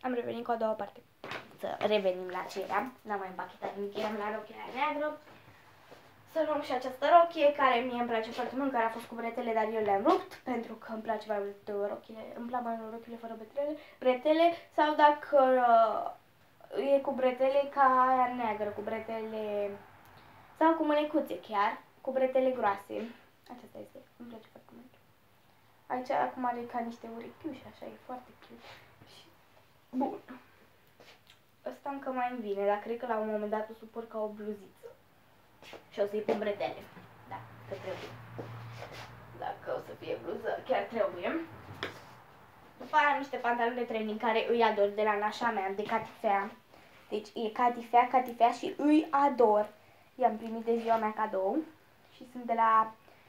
am revenit cu a doua parte. Să revenim la ce eram. N-am mai împachetat nimic, eram la rochia aia neagră. Să luăm și această rochie, care mie îmi place foarte mult, care a fost cu bretele, dar eu le-am rupt, pentru că îmi place mai mult rochile, îmi plac mai mult rochile fără bretele, sau dacă e cu bretele, ca aia neagră, cu bretele, sau cu mânecuțe chiar, cu bretele groase. Aceasta este, îmi place foarte mult. Aici acum are ca niște urechiuși, așa, e foarte cute. Și... bun. Ăsta încă mai îmi vine, dar cred că la un moment dat o supăr ca o bluziță. Și o să-i pun bretele. Da, că trebuie. Dacă o să fie bluză, chiar trebuie. După aia am niște pantaloni de training care îi ador, de la nașa mea, de catifea. Deci e catifea și îi ador. I-am primit de ziua mea cadou. Și sunt de la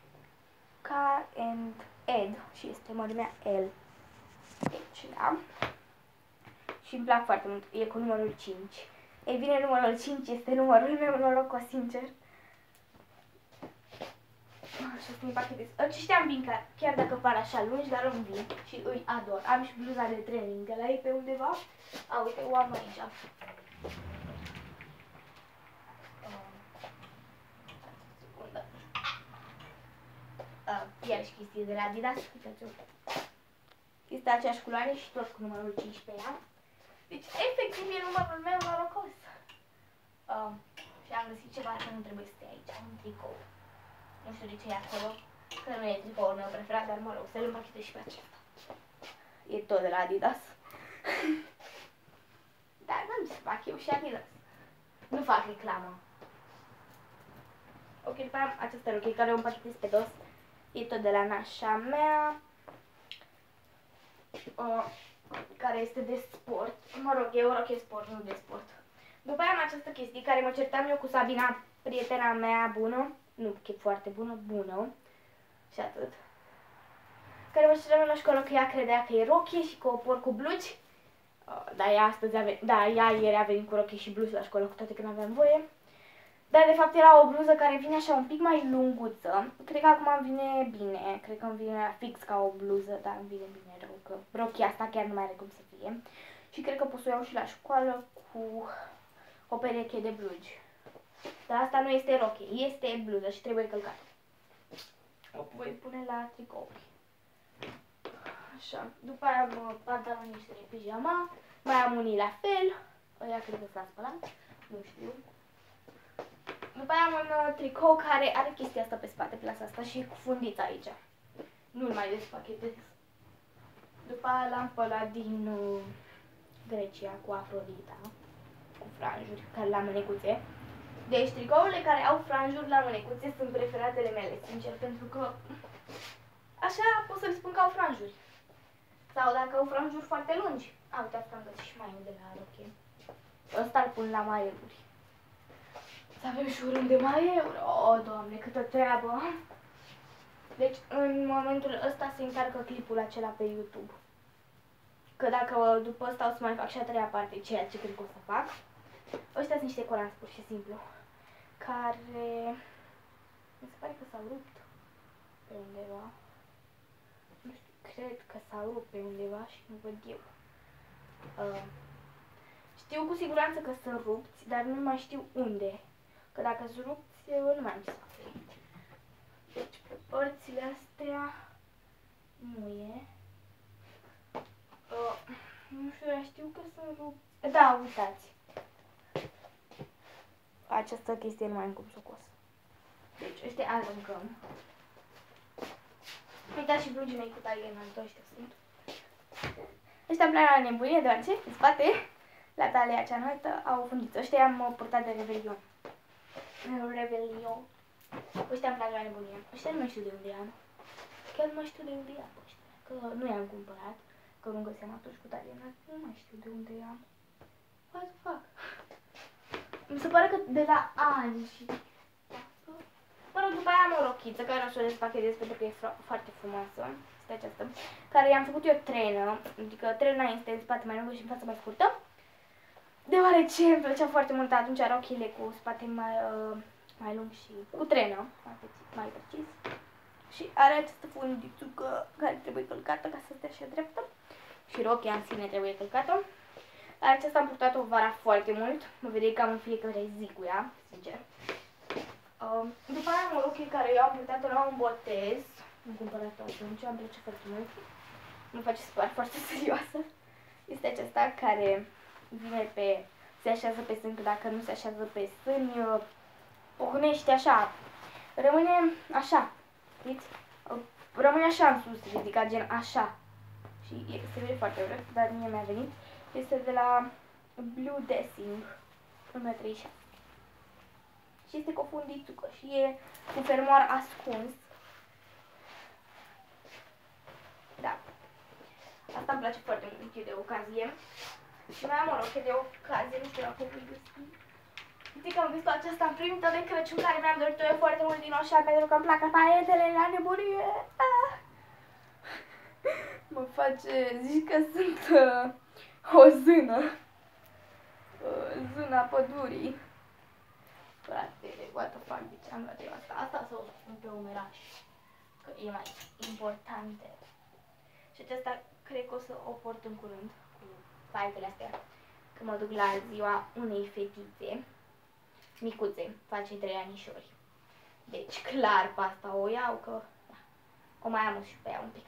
K&Ed și este mărimea L. Deci, da. Și îmi plac foarte mult. E cu numărul 5. Ei bine, numărul 5 este numărul meu norocos, sincer. Așa să-mi împachetez. Aceștia îmi vin chiar dacă par așa lungi, dar îmi vin și îi ador. Am și bluza de training de la ei pe undeva. A, uite, o am aici. Iarăși chestii de la Adidas. Uitați-o. Este aceeași culoare și tot cu numărul 5 pe ea. Deci, efectiv, e numărul meu norocos. Și am găsit ceva că nu trebuie să stea aici. Un tricou. Nu știu de ce e acolo. Că nu e tricoul meu preferat, dar mă rog, să-l împachetez și pe acesta. E tot de la Adidas. Dar n-am ce să fac eu și Adidas. Nu fac reclamă. Ok, după aia această rochie care o împachetez pe dos. E tot de la nașa mea. Care este de sport. Mă rog, e o rochie sport, nu de sport. După aia am această chestie care mă certam eu cu Sabina, prietena mea bună. Nu, că e foarte bună. Și atât. Care mă certam la școală că ea credea că e rochie și că o por cu blugi. Dar ea ieri a venit cu rochie și blugi la școală, cu toate că nu aveam voie. Dar de fapt era o bluză care vine așa un pic mai lunguță. Cred că acum îmi vine bine. Cred că îmi vine fix ca o bluză, dar îmi vine bine rău că rochia asta chiar nu mai are cum să fie. Și cred că pot să o iau și la școală cu o pereche de blugi. Dar asta nu este rochie, este bluză și trebuie călcată. O voi pune la tricouri. Așa. După aia am pantaloni și de pijama. Mai am unii la fel. Ăia cred că s-a spălat. Nu știu. După aia am un tricou care are chestia asta pe spate, plasa asta și cu fundița aici. Nu-l mai despachetez. După aia l-am spălat din Grecia cu Afrodita, cu franjuri, care la mânecuțe. Deci tricourile care au franjuri la mânecuțe sunt preferatele mele, sincer, pentru că așa pot să le spun că au franjuri. Sau dacă au franjuri foarte lungi. A, uitați că am găsit și maiul de la rochie. Ăsta îl pun la maiuri. Să avem și un rând de maiuri. O, Doamne, câtă treabă! Deci, în momentul ăsta se încarcă clipul acela pe YouTube. Că dacă după ăsta o să mai fac și a treia parte, ceea ce cred că o să fac. Ăștia sunt niște colanți, pur și simplu. Care... mi se pare că s-au rupt pe undeva. Nu știu, cred că s-au rupt pe undeva și nu văd eu. Știu cu siguranță că sunt rupți, dar nu mai știu unde. Că dacă sunt rupți, eu nu mai am ce să fac. Deci pe părțile astea nu e. Nu știu, dar știu că sunt rupți. Da, uitați. Această chestie nu mai am cum să o cos. Deci ăștia aruncăm. Uitați și blugii mei cu talie înaltă, ăștia sunt. Ăștia îmi plac la nebunie, deoarece în spate, la talia cea înaltă, au o fundiță. Ăștia am purtat de Revelion. Ăștia îmi plac la nebunie. Ăștia nu mai știu de unde am. Chiar nu mai știu de unde am ăștia. Că nu i-am cumpărat. Că nu găseam atunci cu talie înaltă. Nu mai știu de unde am. What the fuck? Mi se pare că de la ani și... Mă rog, după aia am o rochiță care o să o despachetez pentru că e foarte frumoasă. Este aceasta. Care i-am făcut eu trenă. Adică trena este în spate mai lungă și în față mai scurtă. Deoarece îmi plăcea foarte mult atunci rochile cu spate mai lung și cu trenă, mai precis. Și are această fundițucă care trebuie călcată ca să stea așa dreaptă. Și rochia în sine trebuie călcată. Aceasta am purtat-o vara foarte mult. Mă vedeai cam în fiecare zi cu ea, sincer. După aia am o rochie care eu am purtat-o la un botez. Am cumpărat-o atunci, îmi place foarte mult. Mă face să par foarte serioasă. Este aceasta care vine pe... se așează pe sân, că dacă nu se așează pe sân, pohnește așa. Rămâne așa, știți? Rămâne așa în sus, ridicat gen așa. Și se vede foarte urât, dar mie mi-a venit. Este de la Blue Dressing, 1,36 m. Și este cu fundițucă și e cu fermoar ascuns. Da. Asta îmi place foarte mult, e de ocazie. Și mai am o rochie de ocazie, nu știu dacă o voi găsi. Uite că am văzut aceasta în primită de Crăciun, care mi-am dorit-o eu foarte mult din Oșa, pentru că îmi plac paletele la nebunie. Mă face, zici că sunt o zână. Zâna pădurii. Frate, what the fuck, deci am luat eu asta. Asta să o pun pe umeraș, că e mai importantă. Și aceasta cred că o să o port în curând, cu paletele astea, că mă duc la ziua unei fetițe micuțe, face 3 anișori. Deci clar pe asta o iau, că da, o mai am și pe ea un pic.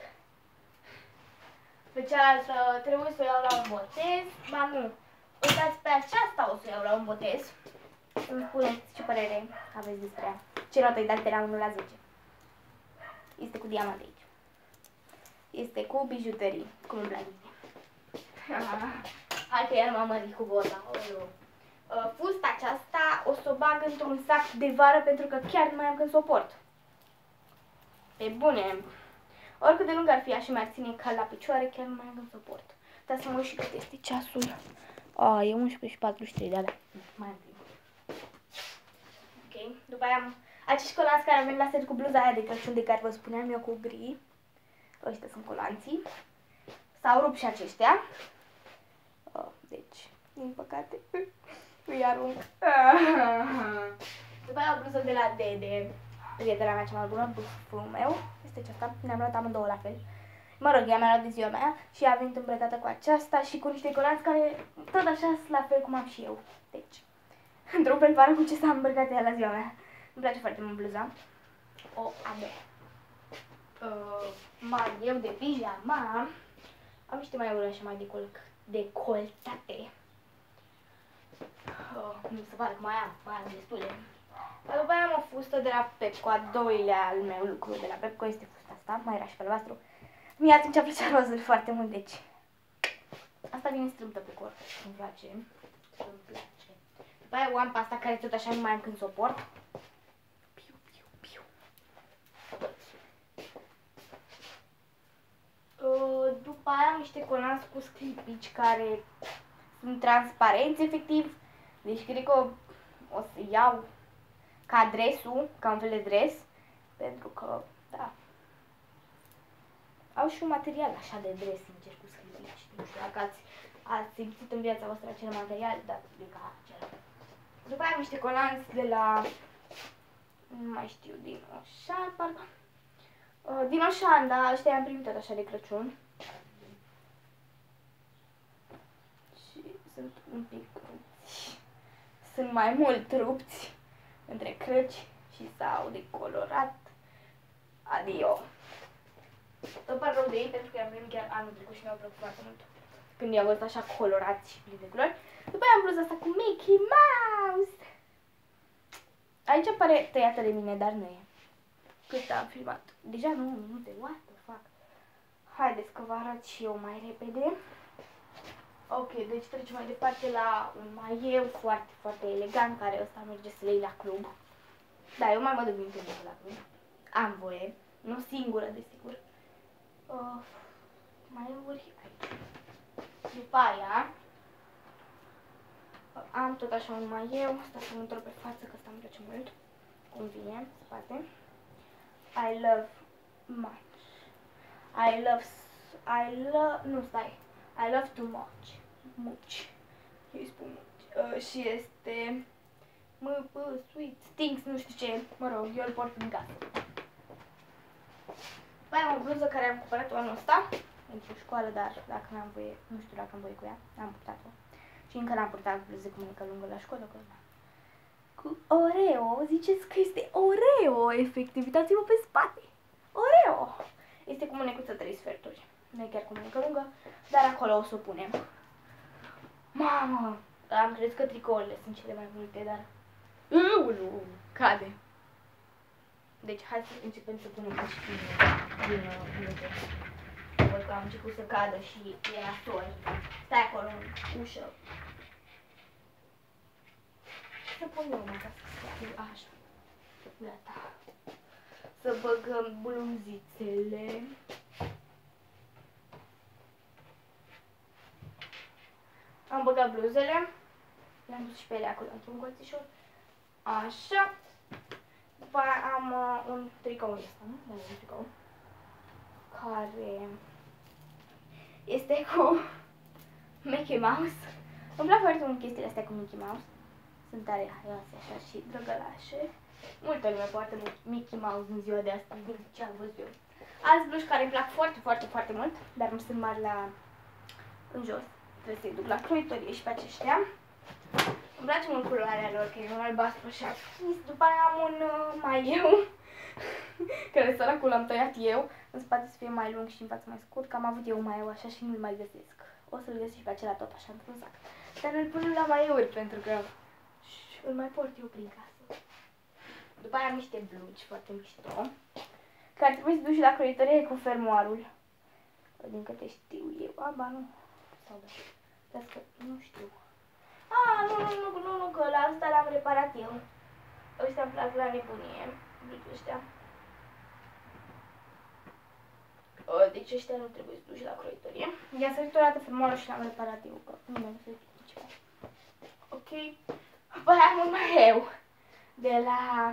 Pe cealaltă trebuie să o iau la un botez. Ba nu, uitați, pe aceasta o să o iau la un botez. Îmi spuneți ce părere aveți despre ea. Ce notă îi dați de la 1 la 10? Este cu diamante aici. Este cu bijuterii, cum îmi place. Hai că iar m-am mărit cu vorba. Fusta aceasta o să o bag într-un sac de vară, pentru că chiar nu mai am când să o port. Pe bune. Oricât de lung ar fi ea și mi-ar ține cal la picioare, chiar nu mai am când să o port. Dar să mă uit și cât este ceasul. E 11:43 de alea. Mai am timp. Ok, după aia am acești colanți care am venit la set cu bluza aia de Crăciun de care vă spuneam eu, cu gri. Ăștia sunt colanții. S-au rupt și aceștia. Deci, din păcate, îi arunc. După aia o bluză de la Dede, prietena mea cea mai bună, buful meu. Este aceasta, ne-am luat amândouă la fel. Mă rog, ea mi-a luat de ziua mea și a venit îmbrăcată cu aceasta și cu niște colanți care tot așa sunt la fel cum am și eu. Deci, într-un fel pară cu ce s-a îmbrăcat ea la ziua mea. Îmi place foarte mult bluza. O ador. Mai eu de pijama. Am niște mai așa mai decoltate. Nu se pare că mai am destule. Dar după aia am o fustă de la Pepco, a doilea al meu lucru de la Pepco este fusta asta, mai era și pe albastru. Mie atunci a plăcea rozul foarte mult, deci asta vine strâmtă pe corp, îmi place. După aia o am pe asta care tot așa nu mai am când să o port. După aia am niște colanți cu sclipici care sunt transparenți, efectiv. Deci cred că o să iau ca dresul, ca un fel de dres, pentru că, da, au și un material așa de dres, sincer, cu sclipici. Nu știu dacă ați simțit în viața voastră acel material, dar e ca acela. După aia am niște colanți de la, nu mai știu, din Oșan, parcă. Din Oșan, da, ăștia i-am primit tot așa de Crăciun. Și sunt un pic rupți. Sunt mai mult rupți între crăci și s-au decolorat. Adio. Îmi pare rău de ei pentru că i-am primit chiar anul trecut și mi-au plăcut foarte mult. Când i-am văzut așa colorați și plini de culori. După aia am bluza asta cu Mickey Mouse. Aici pare tăiată de mine, dar nu e. Cât am filmat? Deja 9 minute, what the fuck? Haideți că vă arăt și eu mai repede. Ok, deci trecem mai departe la un maieu foarte, foarte elegant, care ăsta merge să le iei la club. Da, eu mai mă duc din când la club. Am voie, nu singură, desigur. Maieuri aici. După aia am tot așa un maieu, asta să-mi întorc pe față, că asta îmi place mult. Cum vine, spate. I love much. I love too much. Much. Eu îi spun much. Și este sweet, stinks, nu știu ce. Mă rog, eu îl port în casă. Mai am o bluză care am cumpărat-o anul ăsta pentru școală, dar dacă n-am voie, nu știu dacă am voie cu ea, am purtat-o. Și încă n-am purtat bluze cu mânecă lungă la școală, că cu Oreo, ziceți că este Oreo, efectiv, uitați-vă pe spate. Oreo! Este cu mânecuță 3 sferturi, nu e chiar cu mânecă lungă, dar acolo o să o punem. Mamă, am crezut că tricourile sunt cele mai multe, dar... Cade. Deci hai să începem să punem și din bluze. Văd că am început să cadă și era soi. Stai acolo în ușă. Să pun eu mă ca să stea așa. Gata. Să băgăm bluzițele. Am băgat bluzele. Le-am dus și pe ele acolo într-un colțișor. Așa. După aia am un tricou ăsta, nu? Da, un tricou. Care este cu Mickey Mouse. Îmi plac foarte mult chestiile astea cu Mickey Mouse. Sunt tare haioase așa și drăgălașe. Multă lume poartă Mickey Mouse în ziua de astăzi, din ce am văzut eu. Alți bluși care îmi plac foarte, foarte, foarte mult, dar nu sunt mari la în jos. Trebuie să-i duc la croitorie și pe aceștia. Îmi place mult culoarea lor, că e un albastru așa. După aia am un maieu, care săracul l-am tăiat eu, în spate să fie mai lung și în față mai scurt, că am avut eu un maieu așa și nu-l mai găsesc. O să-l găsesc și pe acela tot așa într-un sac. Dar îl pun la maiouri pentru că îl mai port eu prin casă. După aia am niște blugi foarte mișto, care trebuie să duci la croitorie cu fermoarul. Din câte știu eu. Aba, nu. Sau da. Că nu știu. Nu, că la asta l-am reparat eu. Ăștia îmi plac la nebunie. Blugi ăștia. Deci ăștia nu trebuie să duci la croitorie. I-a sărit o dată fermoarul și l-am reparat eu, că nu mi-am sărit ceva. Ok. Păi am un maieu de la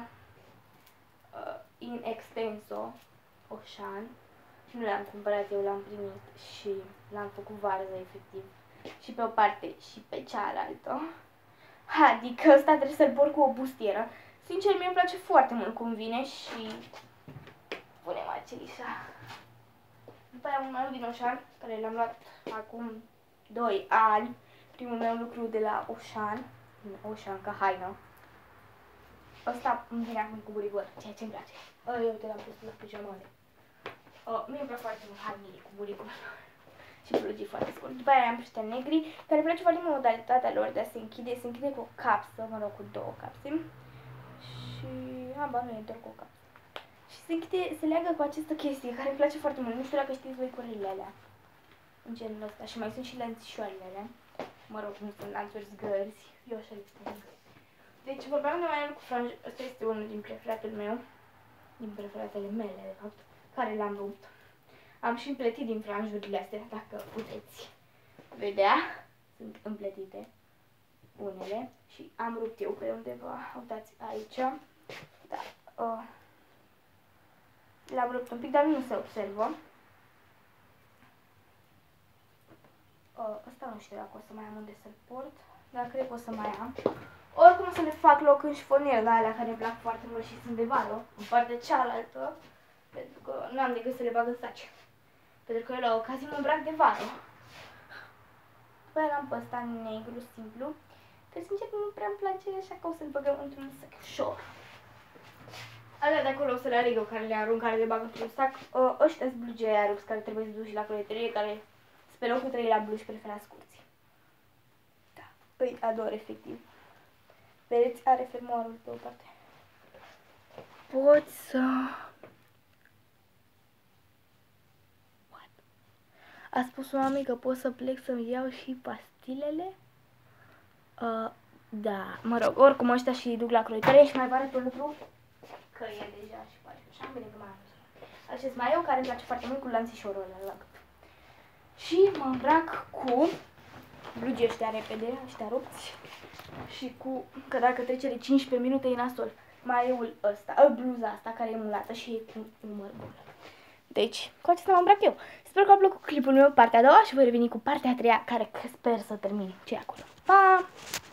In Extenso Ocean. Și nu l-am cumpărat eu, l-am primit și l-am făcut varză efectiv. Și pe o parte și pe cealaltă. Adică ăsta trebuie să-l port cu o bustieră. Sincer, mie îmi place foarte mult cum vine și punem acelișa. După aia un meu din Ocean, care l-am luat acum 2 ani. Primul meu lucru de la Ocean. Ocean, ca haină. Ăsta îmi vine acum cu burigor, ceea ce îmi place. Eu te l-am pus la pijamale. Mie îmi plac foarte mult hainele cu burigor. Și blugii foarte scurt. După aia am ăștia negri, care îmi place foarte mult modalitatea lor de a se închide. Se închide cu o capsă, mă rog, cu 2 capse. Și... nu e doar cu o capsă. Și se închide, se leagă cu această chestie, care îmi place foarte mult. Nu știu dacă știți voi curerile alea. În genul ăsta. Și mai sunt și lanțișoarele alea. Mă rog, nu sunt lanțuri zgărzi. Eu așa le spun. Deci vorbeam de mai mult cu franj. Ăsta este unul din preferatul meu. Din preferatele mele, de fapt. Care l-am rupt. Am și împletit din franjurile astea, dacă puteți vedea. Sunt împletite unele și am rupt eu pe undeva. Uitați aici. Da. L-am rupt un pic, dar nu se observă. Ăsta nu știu dacă o să mai am unde să-l port, dar cred că o să mai am. Oricum o să le fac loc în șifonier la alea care îmi plac foarte mult și sunt de vară, în partea cealaltă, pentru că nu am decât să le bag în saci. Pentru că eu la ocazie mă îmbrac de vară. După aia l-am pe ăsta negru simplu, că sincer nu prea îmi place, așa că o să-l băgăm într-un sac ușor. Alea de acolo o să le aleg eu, care le arunc, care le bag într-un sac. Ăștia-s blugi aia rupți, care trebuie să duci la croitorie, care pe locul 3 la blugi preferați curții. Da, îi ador efectiv. Vedeți, are fermoarul pe o parte. Pot să... A spus mami că pot să plec să-mi iau și pastilele? Da, mă rog, oricum ăștia și duc la croitorie și mai pare pe lucru că e deja și face așa, bine că mai am acest maieu care îmi place foarte mult cu lanțișorul ăla. Și mă îmbrac cu blugii ăștia repede, ăștia rupți și cu, că dacă trece de 15 minute e nasol, maieul ăsta, bluza asta care e mulată și e cu umăr bun. Deci, cu acesta mă îmbrac eu. Sper că a plăcut clipul meu, partea a doua, și voi reveni cu partea a treia, care sper să termin ce acolo. Pa!